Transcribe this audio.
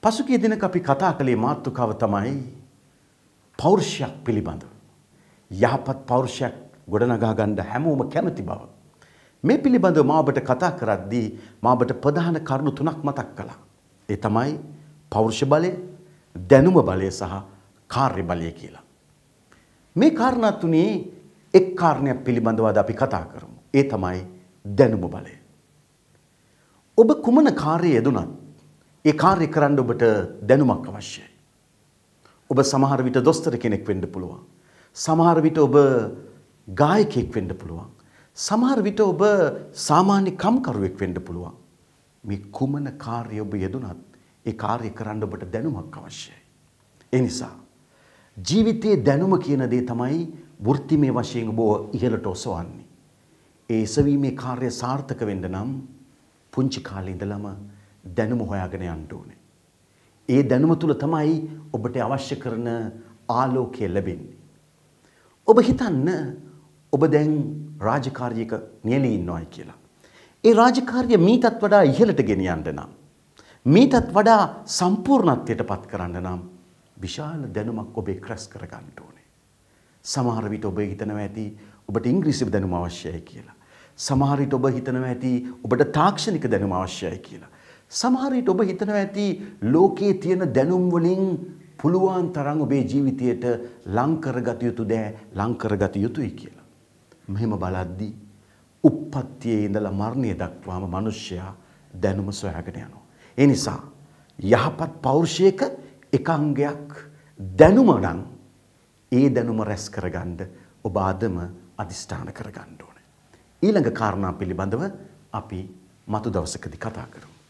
පසුගිය දිනක අපි කතා කළේ මාතෘකාව තමයි පෞරුෂයක් පිළිබඳව. යහපත් පෞරුෂයක් ගොඩනගා ගන්න හැමෝම කැමති බව. මේ පිළිබඳව මා ඔබට කතා කරද්දී මා ඔබට ප්‍රධාන කරුණු තුනක් මතක් කළා. ඒ තමයි පෞරුෂ බලය, දැනුම බලය සහ කාර්ය බලය කියලා. මේ කාරණා තුනේ එක් කාරණයක් පිළිබඳව අද අපි කතා කරමු. ඒ තමයි දැනුම බලය. ඔබ කුමන කාර්යය යෙදුනත් ඒ කාර්ය කරන්න ඔබට දැනුමක් අවශ්‍යයි. ඔබ සමහර විට දොස්තර කෙනෙක් වෙන්න පුළුවන්. සමහර විට ඔබ ගායකයෙක් වෙන්න පුළුවන්. සමහර විට ඔබ සාමාන්‍ය කම්කරුවෙක් වෙන්න පුළුවන්. මේ කුමන කාර්යය ඔබ යෙදුනත් ඒ කාර්ය කරන්න ඔබට දැනුමක් අවශ්‍යයි. ඒ නිසා ජීවිතයේ දැනුම කියන දේ තමයි වෘත්තිමය වශයෙන් ඔබ ඉහළට ඔසවන්නේ. ඒ එසවීමේ කාර්ය සාර්ථක වෙන්න නම් පුංචි කාලේ ඉඳලම දැනුම හොයාගෙන යන්න ඕනේ. ඒ දැනුම තුල තමයි ඔබට අවශ්‍ය කරන ආලෝකය ලැබෙන්නේ. ඔබ හිතන්න ඔබ දැන් රාජකාරියක නියැලී ඉන්නවයි කියලා. ඒ රාජකාරිය මීටත් වඩා ඉහළට ගෙනියන්න නම් මීටත් වඩා සම්පූර්ණත්වයට පත් කරන්න නම් විශාල දැනුමක් ඔබේ ක්‍රස් කර ගන්න ඕනේ. සමහර විට ඔබ හිතනවා ඇති ඔබට ඉංග්‍රීසි දැනුම අවශ්‍යයි කියලා. සමහර විට ඔබ හිතනවා ඇති ඔබට තාක්ෂණික දැනුම අවශ්‍යයි කියලා. සමහර විට ඔබ හිතනවා ඇති ලෝකයේ තියෙන දැනුම් වලින් පුළුවන් තරම් ඔබේ ජීවිතයට ලං කරගත යුතු දෑ ලං කරගත යුතුයි කියලා. මෙහෙම බලද්දී උප්පත්තියේ ඉඳලා මරණය දක්වාම මිනිසයා දැනුම සොයාගෙන යනවා. ඒ නිසා යහපත් පෞරුෂයක එක අංගයක් දැනුම නම් ඒ දැනුම රැස් කරගන්න ඔබ ආදම අදිෂ්ඨාන කරගන්න ඕනේ. ඊළඟ කාරණා පිළිබඳව අපි මතු දවසකදී කතා කරමු.